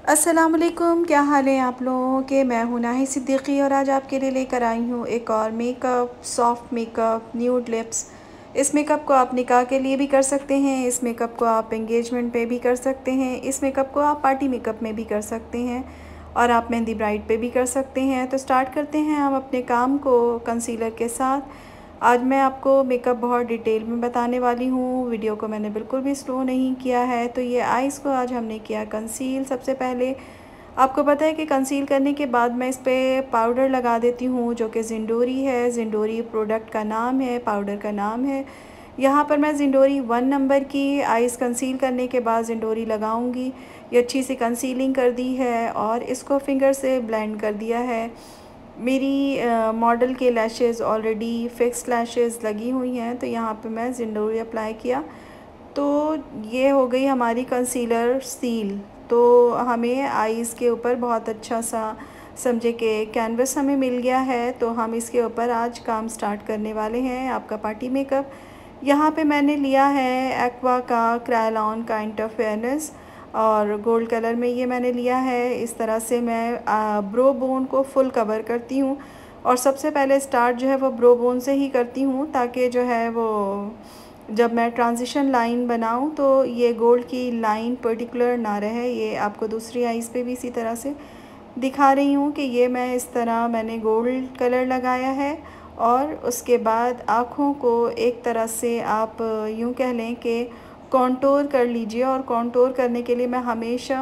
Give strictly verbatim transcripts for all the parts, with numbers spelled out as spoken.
अस्सलामुअलैकुम, क्या हाल है आप लोगों के। मैं हूं नाहिद सिद्दीकी और आज आपके लिए लेकर आई हूं एक और makeup, soft makeup, nude lips. इस मेकअप को आप निकाह के लिए भी कर सकते हैं, इस मेकअप को आप एंगेजमेंट पे भी कर सकते हैं, इस मेकअप को आप पार्टी मेकअप में भी कर सकते हैं और आप मेहंदी ब्राइड पे भी कर सकते हैं। तो स्टार्ट करते हैं हम अपने काम को कंसीलर के साथ। आज मैं आपको मेकअप बहुत डिटेल में बताने वाली हूँ, वीडियो को मैंने बिल्कुल भी स्लो नहीं किया है। तो ये आइज़ को आज हमने किया कंसील। सबसे पहले आपको पता है कि कंसील करने के बाद मैं इस पर पाउडर लगा देती हूँ जो कि जिंडोरी है। जिंडोरी प्रोडक्ट का नाम है, पाउडर का नाम है। यहाँ पर मैं जिंडोरी वन नंबर की आइज़ कंसील करने के बाद जिंडोरी लगाऊंगी। ये अच्छी सी कंसीलिंग कर दी है और इसको फिंगर से ब्लेंड कर दिया है। मेरी मॉडल के लैशेज़ ऑलरेडी फिक्स लैशेज़ लगी हुई हैं, तो यहाँ पे मैं जिंडोरी अप्लाई किया तो ये हो गई हमारी कंसीलर सील। तो हमें आईज़ के ऊपर बहुत अच्छा सा समझे कि कैनवस हमें मिल गया है। तो हम इसके ऊपर आज काम स्टार्ट करने वाले हैं, आपका पार्टी मेकअप। यहाँ पे मैंने लिया है एक्वा का क्रायलॉन का इंटरफेयरनेस और गोल्ड कलर में ये मैंने लिया है। इस तरह से मैं ब्रो बोन को फुल कवर करती हूँ और सबसे पहले स्टार्ट जो है वो ब्रो बोन से ही करती हूँ, ताकि जो है वो जब मैं ट्रांजिशन लाइन बनाऊँ तो ये गोल्ड की लाइन पर्टिकुलर ना रहे। ये आपको दूसरी आइज़ पे भी इसी तरह से दिखा रही हूँ कि ये मैं इस तरह मैंने गोल्ड कलर लगाया है। और उसके बाद आँखों को एक तरह से आप यूँ कह लें कि कॉन्टोर कर लीजिए। और कॉन्टोर करने के लिए मैं हमेशा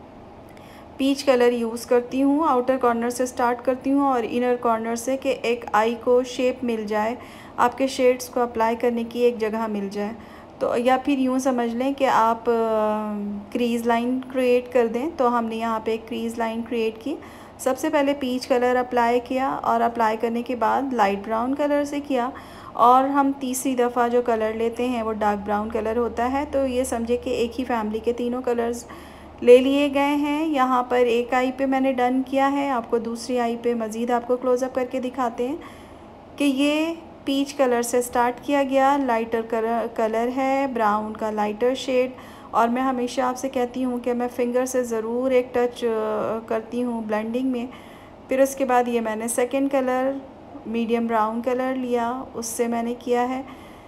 पीच कलर यूज़ करती हूँ। आउटर कॉर्नर से स्टार्ट करती हूँ और इनर कॉर्नर से, कि एक आई को शेप मिल जाए, आपके शेड्स को अप्लाई करने की एक जगह मिल जाए। तो या फिर यूँ समझ लें कि आप क्रीज़ लाइन क्रिएट कर दें। तो हमने यहाँ पे एक क्रीज़ लाइन क्रिएट की। सबसे पहले पीच कलर अप्लाई किया और अप्लाई करने के बाद लाइट ब्राउन कलर से किया और हम तीसरी दफ़ा जो कलर लेते हैं वो डार्क ब्राउन कलर होता है। तो ये समझे कि एक ही फैमिली के तीनों कलर्स ले लिए गए हैं। यहाँ पर एक आई पे मैंने डन किया है, आपको दूसरी आई पे मज़ीद आपको क्लोज़अप करके दिखाते हैं कि ये पीच कलर से स्टार्ट किया गया। लाइटर कलर कलर है, ब्राउन का लाइटर शेड। और मैं हमेशा आपसे कहती हूँ कि मैं फिंगर से ज़रूर एक टच करती हूँ ब्लेंडिंग में। फिर उसके बाद ये मैंने second colour medium brown colour लिया, उससे मैंने किया है।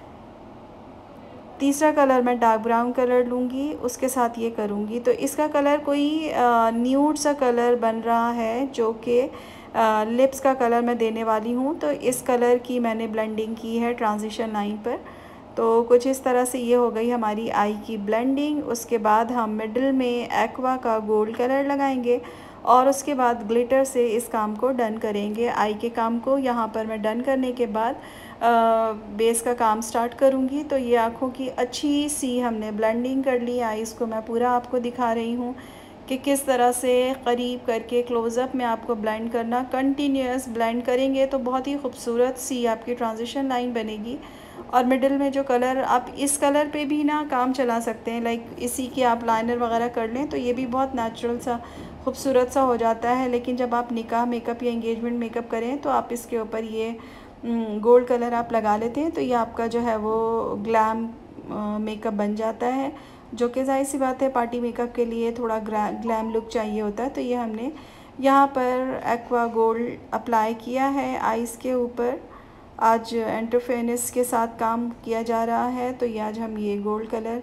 तीसरा कलर मैं डार्क ब्राउन कलर लूँगी, उसके साथ ये करूँगी। तो इसका कलर कोई न्यूड सा कलर बन रहा है जो कि लिप्स का कलर मैं देने वाली हूँ। तो इस कलर की मैंने ब्लेंडिंग की है ट्रांजिशन लाइन पर। तो कुछ इस तरह से ये हो गई हमारी आई की ब्लेंडिंग। उसके बाद हम मिडल में एक्वा का गोल्ड कलर लगाएंगे और उसके बाद ग्लिटर से इस काम को डन करेंगे, आई के काम को। यहाँ पर मैं डन करने के बाद आ, बेस का काम स्टार्ट करूँगी। तो ये आँखों की अच्छी सी हमने ब्लेंडिंग कर ली। आईज़ को मैं पूरा आपको दिखा रही हूँ कि किस तरह से करीब करके क्लोज़अप में आपको ब्लेंड करना। कंटिन्यूस ब्लेंड करेंगे तो बहुत ही खूबसूरत सी आपकी ट्रांजिशन लाइन बनेगी। और मिडिल में जो कलर, आप इस कलर पे भी ना काम चला सकते हैं, लाइक इसी की आप लाइनर वगैरह कर लें तो ये भी बहुत नेचुरल सा खूबसूरत सा हो जाता है। लेकिन जब आप निकाह मेकअप या एंगेजमेंट मेकअप करें तो आप इसके ऊपर ये गोल्ड कलर आप लगा लेते हैं तो ये आपका जो है वो ग्लैम मेकअप बन जाता है, जो कि जाहिर सी बात है पार्टी मेकअप के लिए थोड़ा ग्लैम लुक चाहिए होता है। तो ये हमने यहाँ पर एक्वा गोल्ड अप्लाई किया है आइज़ के ऊपर। आज इंटरफेरेंस के साथ काम किया जा रहा है। तो ये आज हम ये गोल्ड कलर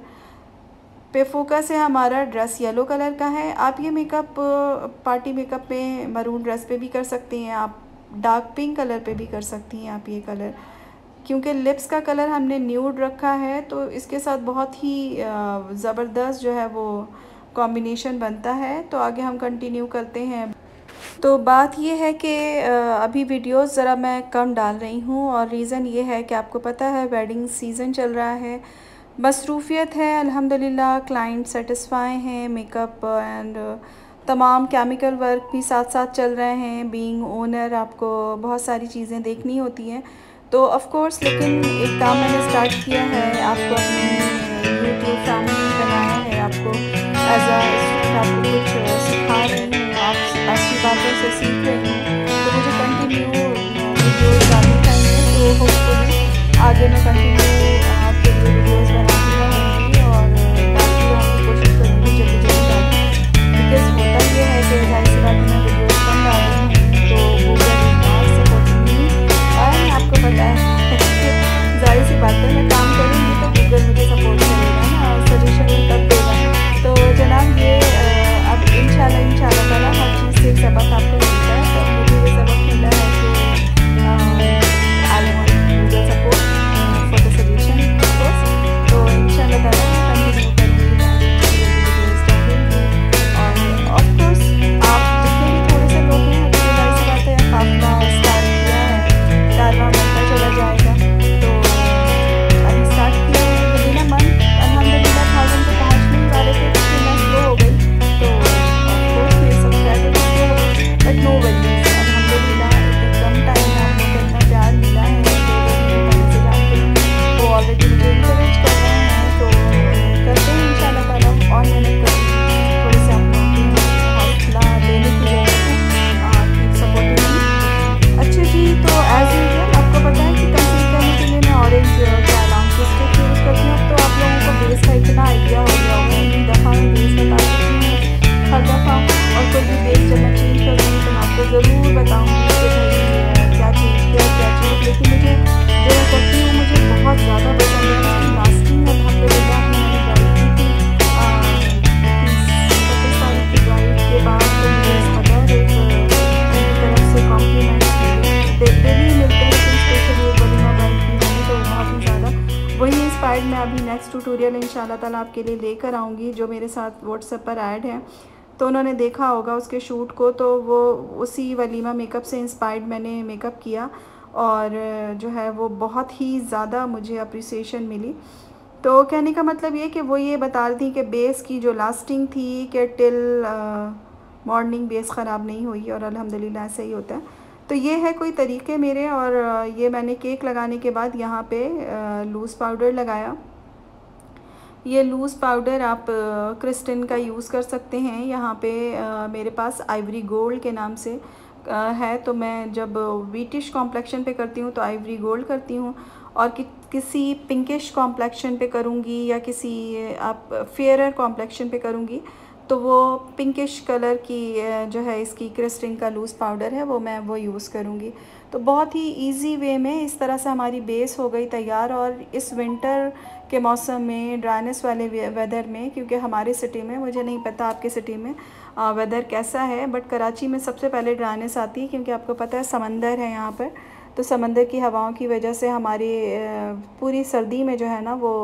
पे फोकस है। हमारा ड्रेस येलो कलर का है। आप ये मेकअप पार्टी मेकअप में मरून ड्रेस पे भी कर सकते हैं, आप डार्क पिंक कलर पे भी कर सकती हैं आप ये कलर। क्योंकि लिप्स का कलर हमने न्यूड रखा है तो इसके साथ बहुत ही ज़बरदस्त जो है वो कॉम्बिनेशन बनता है। तो आगे हम कंटिन्यू करते हैं। तो बात ये है कि अभी वीडियोस ज़रा मैं कम डाल रही हूँ और रीज़न ये है कि आपको पता है वेडिंग सीज़न चल रहा है, मसरूफ़ियत है। अल्हम्दुलिल्लाह क्लाइंट सेटिस्फाई हैं, मेकअप एंड तमाम केमिकल वर्क भी साथ साथ चल रहे हैं। बीइंग ओनर आपको बहुत सारी चीज़ें देखनी होती हैं तो ऑफ़ कोर्स, लेकिन एक काम मैंने स्टार्ट किया है, आपको अपनी यूट्यूब फैमिली बनाया है, आपको एज आ आपको कुछ सिखा रही हूँ, आप अच्छी बातों से सीख रही हूँ। तो मुझे कंटिन्यू वीडियोज़ डालनी चाहिए। तो होपफुली आगे मैं कंटिन्यू आपके लिए वीडियोज़ बनाती रहूँगी और काफ़ी कोशिश करूँगी जल्दी जल्दी डालूँ। बिकॉज़ होता अभी नेक्स्ट ट्यूटोरियल इंशाल्लाह ताला आपके लिए लेकर आऊँगी, जो मेरे साथ व्हाट्सएप पर ऐड है, तो उन्होंने देखा होगा उसके शूट को, तो वो उसी वलीमा मेकअप से इंस्पायर्ड मैंने मेकअप किया और जो है वो बहुत ही ज़्यादा मुझे अप्रिसिएशन मिली। तो कहने का मतलब ये कि वो ये बता रही थी कि बेस की जो लास्टिंग थी कि टिल मॉर्निंग बेस ख़राब नहीं हुई, और अल्हम्दुलिल्लाह ऐसा ही होता है। तो ये है कोई तरीके मेरे, और ये मैंने केक लगाने के बाद यहाँ पे लूज़ पाउडर लगाया। ये लूज़ पाउडर आप क्रिस्टन का यूज़ कर सकते हैं। यहाँ पे आ, मेरे पास आइवरी गोल्ड के नाम से आ, है, तो मैं जब वीटिश कॉम्प्लेक्शन पे करती हूँ तो आइवरी गोल्ड करती हूँ, और कि, किसी पिंकिश कॉम्प्लेक्शन पे करूँगी या किसी आप फेयरर कॉम्प्लेक्शन पे करूँगी तो वो पिंकिश कलर की जो है इसकी क्रिस्टन का लूज़ पाउडर है वो मैं वो यूज़ करूँगी। तो बहुत ही इजी वे में इस तरह से हमारी बेस हो गई तैयार। और इस विंटर के मौसम में, ड्राइनेस वाले वेदर में, क्योंकि हमारी सिटी में, मुझे नहीं पता आपकी सिटी में वेदर कैसा है, बट कराची में सबसे पहले ड्राइनेस आती है, क्योंकि आपको पता है समंदर है यहाँ पर। तो समंदर की हवाओं की वजह से हमारी पूरी सर्दी में जो है ना वो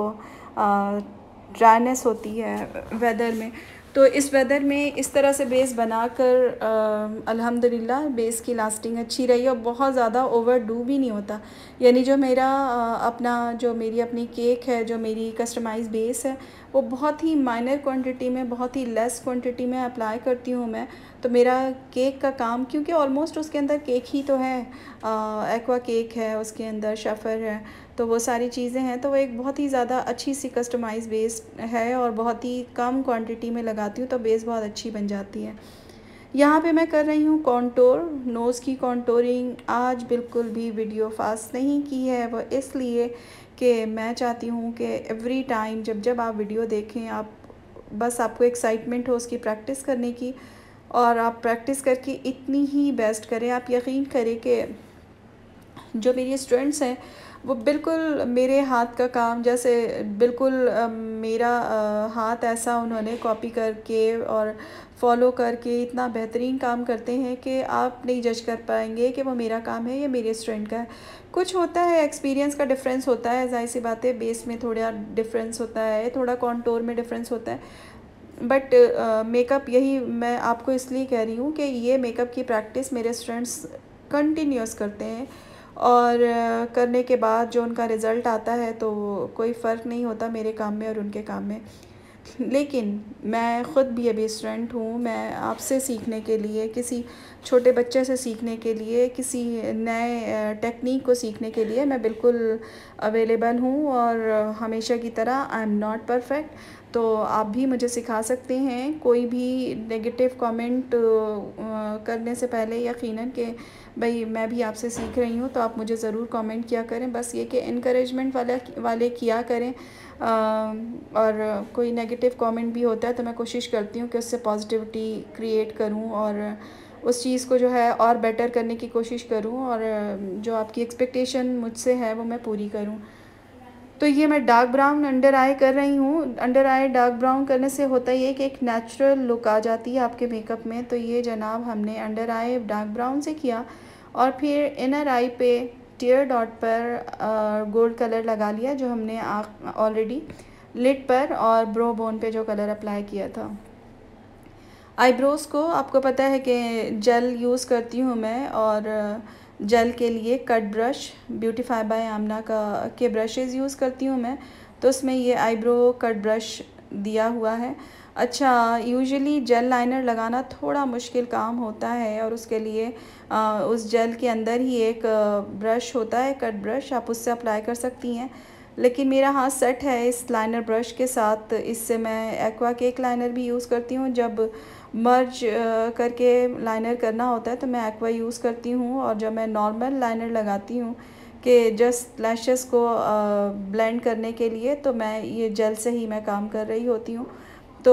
ड्राइनेस होती है वेदर में। तो इस वेदर में इस तरह से बेस बनाकर अल्हम्दुलिल्लाह बेस की लास्टिंग अच्छी रही, और बहुत ज़्यादा ओवरडू भी नहीं होता। यानी जो मेरा आ, अपना जो मेरी अपनी केक है, जो मेरी कस्टमाइज़ बेस है, वो बहुत ही माइनर क्वांटिटी में, बहुत ही लेस क्वांटिटी में अप्लाई करती हूँ मैं। तो मेरा केक का काम, क्योंकि ऑलमोस्ट उसके अंदर केक ही तो है, एक्वा केक है, उसके अंदर शफ़र है, तो वो सारी चीज़ें हैं, तो वो एक बहुत ही ज़्यादा अच्छी सी कस्टमाइज़ बेस है, और बहुत ही कम क्वांटिटी में लगाती हूँ तो बेस बहुत अच्छी बन जाती है। यहाँ पे मैं कर रही हूँ कॉन्टोर, नोज़ की कॉन्टोरिंग। आज बिल्कुल भी वीडियो फास्ट नहीं की है, वो इसलिए कि मैं चाहती हूँ कि एवरी टाइम जब जब आप वीडियो देखें, आप बस आपको एक्साइटमेंट हो उसकी प्रैक्टिस करने की, और आप प्रैक्टिस करके इतनी ही बेस्ट करें। आप यकीन करें कि जो मेरी स्टूडेंट्स हैं वो बिल्कुल मेरे हाथ का काम जैसे बिल्कुल आ, मेरा आ, हाथ ऐसा उन्होंने कॉपी करके और फॉलो करके इतना बेहतरीन काम करते हैं कि आप नहीं जज कर पाएंगे कि वो मेरा काम है या मेरे स्टूडेंट का है। कुछ होता है, एक्सपीरियंस का डिफरेंस होता है, जाहिर सी बात है, बेस में थोड़ा डिफरेंस होता है, थोड़ा कॉन्टोर में डिफरेंस होता है, बट मेकअप यही मैं आपको इसलिए कह रही हूँ कि ये मेकअप की प्रैक्टिस मेरे स्टूडेंट्स कंटिन्यूस करते हैं, और करने के बाद जो उनका रिज़ल्ट आता है तो कोई फ़र्क नहीं होता मेरे काम में और उनके काम में। लेकिन मैं ख़ुद भी अभी स्टूडेंट हूँ, मैं आपसे सीखने के लिए, किसी छोटे बच्चे से सीखने के लिए, किसी नए टेक्निक को सीखने के लिए मैं बिल्कुल अवेलेबल हूँ, और हमेशा की तरह आई एम नॉट परफेक्ट, तो आप भी मुझे सिखा सकते हैं। कोई भी नेगेटिव कमेंट करने से पहले यकीनन कि भाई मैं भी आपसे सीख रही हूँ, तो आप मुझे ज़रूर कमेंट किया करें, बस ये कि इनकरेजमेंट वाला वाले किया करें। आ, और कोई नेगेटिव कमेंट भी होता है तो मैं कोशिश करती हूँ कि उससे पॉजिटिविटी क्रिएट करूँ, और उस चीज़ को जो है और बेटर करने की कोशिश करूँ, और जो आपकी एक्सपेक्टेशन मुझसे है वो मैं पूरी करूँ। तो ये मैं डार्क ब्राउन अंडर आई कर रही हूँ। अंडर आई डार्क ब्राउन करने से होता ये कि एक नेचुरल लुक आ जाती है आपके मेकअप में। तो ये जनाब हमने अंडर आई डार्क ब्राउन से किया, और फिर इनर आई पे टीयर डॉट पर गोल्ड कलर लगा लिया, जो हमने ऑलरेडी लिड पर और ब्रो बोन पे जो कलर अप्लाई किया था। आईब्रोज़ को आपको पता है कि जेल यूज़ करती हूँ मैं, और जेल के लिए cut brush beautify by Aamna का के ब्रशेज़ यूज़ करती हूँ मैं। तो उसमें ये आईब्रो कट ब्रश दिया हुआ है। अच्छा, यूजुअली जेल लाइनर लगाना थोड़ा मुश्किल काम होता है, और उसके लिए आ, उस जेल के अंदर ही एक ब्रश होता है, कट ब्रश, आप उससे अप्लाई कर सकती हैं। लेकिन मेरा हाथ सेट है इस लाइनर ब्रश के साथ, इससे मैं एक्वा केक लाइनर भी यूज़ करती हूँ। जब मर्ज करके लाइनर करना होता है तो मैं एक्वा यूज़ करती हूँ, और जब मैं नॉर्मल लाइनर लगाती हूँ कि जस्ट लैशेस को ब्लेंड करने के लिए, तो मैं ये जेल से ही मैं काम कर रही होती हूँ। तो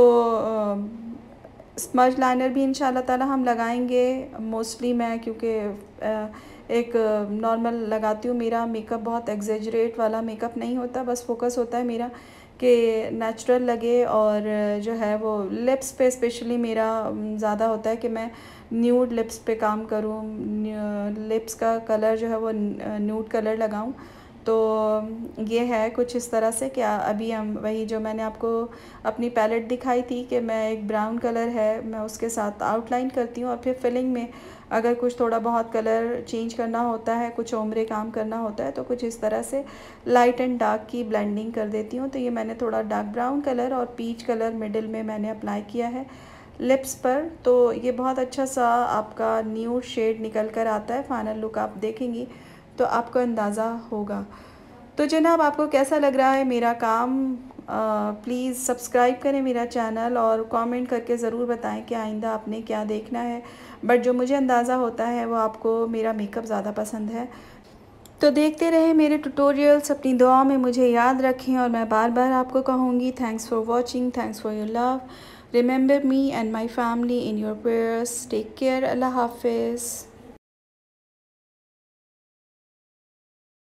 स्मज लाइनर भी इंशाल्लाह ताला हम लगाएंगे। मोस्टली मैं क्योंकि एक नॉर्मल लगाती हूँ, मेरा मेकअप बहुत एग्जेजरेट वाला मेकअप नहीं होता, बस फोकस होता है मेरा कि नेचुरल लगे, और जो है वो लिप्स पे स्पेशली मेरा ज़्यादा होता है कि मैं न्यूड लिप्स पे काम करूँ, लिप्स का कलर जो है वो न्यूड कलर लगाऊँ। तो ये है कुछ इस तरह से। क्या अभी हम वही जो मैंने आपको अपनी पैलेट दिखाई थी कि मैं एक ब्राउन कलर है मैं उसके साथ आउटलाइन करती हूँ, और फिर फिलिंग में अगर कुछ थोड़ा बहुत कलर चेंज करना होता है, कुछ उम्रे काम करना होता है, तो कुछ इस तरह से लाइट एंड डार्क की ब्लेंडिंग कर देती हूँ। तो ये मैंने थोड़ा डार्क ब्राउन कलर और पीच कलर मिडिल में मैंने अप्लाई किया है लिप्स पर। तो ये बहुत अच्छा सा आपका न्यूड शेड निकल कर आता है। फाइनल लुक आप देखेंगी तो आपको अंदाज़ा होगा। तो जनाब, आपको कैसा लग रहा है मेरा काम? प्लीज़ सब्सक्राइब करें मेरा चैनल और कमेंट करके ज़रूर बताएं कि आइंदा आपने क्या देखना है। बट जो मुझे अंदाज़ा होता है वो आपको मेरा मेकअप ज़्यादा पसंद है। तो देखते रहें मेरे ट्यूटोरियल्स, अपनी दुआ में मुझे याद रखें, और मैं बार बार आपको कहूँगी thanks for watching, thanks for your love, remember me and my family in your prayers, take care, अल्लाह हाफिज़।